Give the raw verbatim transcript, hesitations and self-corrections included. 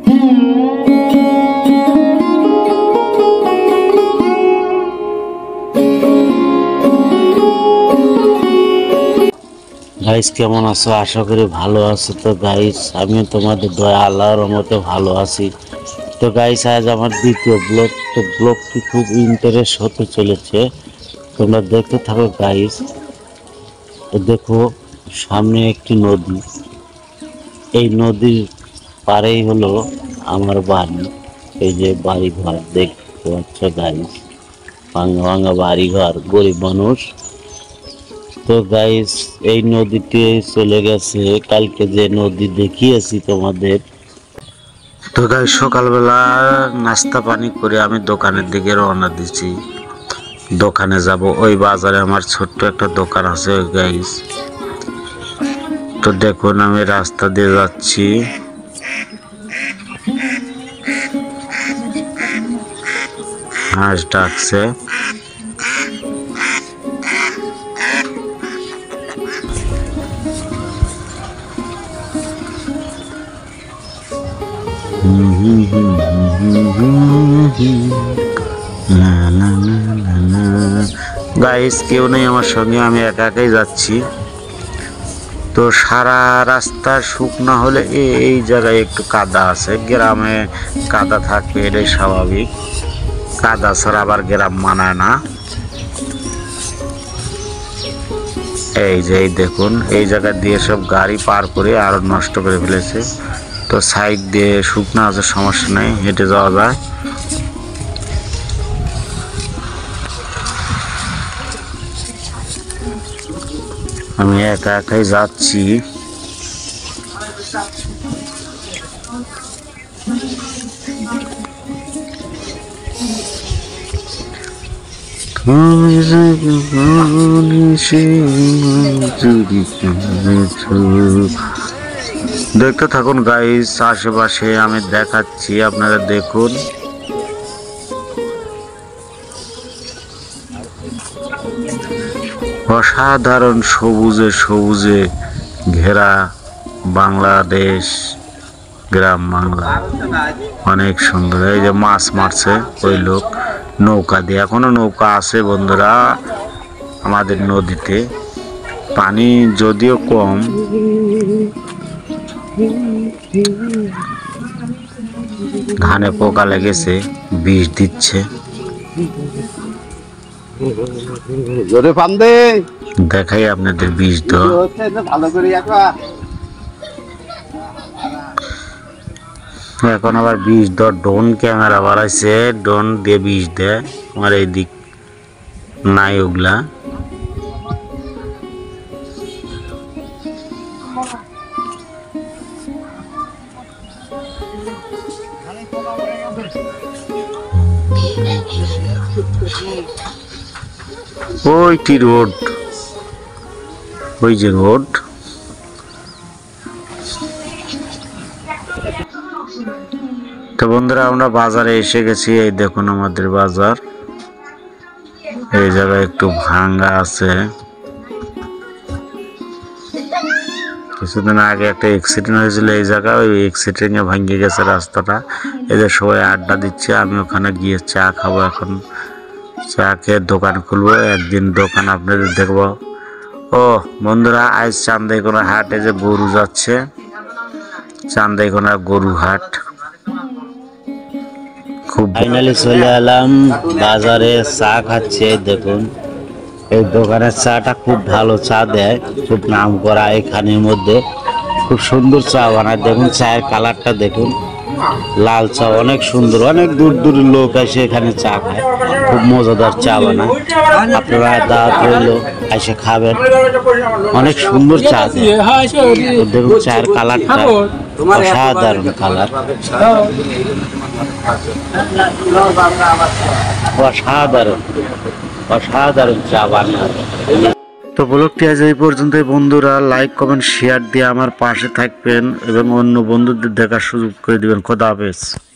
Guys কেমন আছো? আশা করি ভালো আছো। তো গাইস আমিও তোমাদের দয়া আল্লাহর রহমতে ভালো আছি। তো গাইস আজ আমার দ্বিতীয় ব্লগ। তো ব্লগটি খুব ইন্টারেস্ট হতে চলেছে, তোমরা দেখতে থাকো গাইস। দেখো সামনে একটি নদী, এই নদীর পাড়েই হলো আমার বাড়ি। এই যে বাড়ি ঘর দেখতে পাচ্ছ গাইস, ভাঙা ভাঙা বাড়ি ঘর, গরিব মানুষ। তো গাইস এই নদীতে চলে গেছে কালকে যে নদী দেখিয়েছি তোমাদের। তো গাইস সকালবেলা নাস্তা পানি করে আমি দোকানের দিকে রওনা দিচ্ছি। দোকানে যাব, ওই বাজারে আমার ছোট্ট একটা দোকান আছে গাইস। তো দেখুন আমি রাস্তা দিয়ে যাচ্ছি। হাঁস ডাকছে। গাইস কেউ নেই আমার সঙ্গে, আমি একা একাই যাচ্ছি। তো সারা রাস্তা শুকনো হলে এই জায়গায় একটু কাদা আছে, গ্রামে কাদা থাকবে, এটাই স্বাভাবিক। কাদা ছাড়া আবার গ্রাম মানায় না। এই যে দেখুন এই জায়গা দিয়ে সব গাড়ি পার করে আরো নষ্ট করে ফেলেছে। তো সাইড দিয়ে শুকনো আছে, সমস্যা নেই, হেঁটে যাওয়া যায়। আমি একা একাই যাচ্ছি। দেখতে থাকুন গাইস, আশেপাশে আমি দেখাচ্ছি, আপনারা দেখুন। অসাধারণ সবুজে সবুজে ঘেরা বাংলাদেশ, গ্রাম বাংলা, অনেক সুন্দর। এই যে মাছ মারছে ওই লোক নৌকা দিয়ে, এখনো নৌকা আছে বন্ধুরা আমাদের নদীতে। পানি যদিও কম, ধানে পোকা লেগেছে, বিষ দিচ্ছে। দেখাই আপনাদের বিষ তো এখন আবার বিষ দেওয়ার ড্রোন ক্যামেরা বাড়াইছে, ড্রোন দিয়ে বিষ দেয়। আমার এই দিক নাই ওগুলা। ওইটি রোড, ওই যে রোড। তো বন্ধুরা আমরা বাজারে এসে গেছি। এই দেখুন আমাদের বাজার। এই জায়গায় একটু ভাঙ্গা আছে, কিছুদিন আগে একটা অ্যাক্সিডেন্ট হয়েছিল এই জায়গায়, ওই অ্যাক্সিডেন্টে ভেঙে গেছে রাস্তাটা। এদের সবাই আড্ডা দিচ্ছে, আমি ওখানে গিয়ে চা খাবো। এখন চা খেয়ে দোকান খুলবো, একদিন দোকান আপনাদের দেখবো। ও বন্ধুরা আজ চান্দাইকোনা হাটে যে গরু যাচ্ছে, চান্দাইকোনা গরু হাট। খুব ফাইনালি চলে এলাম বাজারে, চা খাচ্ছে। দেখুন এই দোকানের চাটা খুব ভালো চা দেয়, খুব নাম করা এখানের মধ্যে। খুব সুন্দর চা বানায়, দেখুন চায়ের কালারটা দেখুন, লাল চা, অনেক সুন্দর। অনেক দূর দূর লোক এসে এখানে চা খায়, খুব মজাদার চা বানায়। আপনারা দাওয়াত রইল, এসে খাবেন, অনেক সুন্দর চা দেয়। দেখুন চায়ের কালারটা অসাধারণ কালার, অসাধারণ অসাধারণ চা বানায়। তো ব্লগটি আজ এই পর্যন্তই বন্ধুরা। লাইক কমেন্ট শেয়ার দিয়ে আমার পাশে থাকবেন এবং অন্য বন্ধুদের দেখার সুযোগ করে দিবেন। খোদা হাফেজ।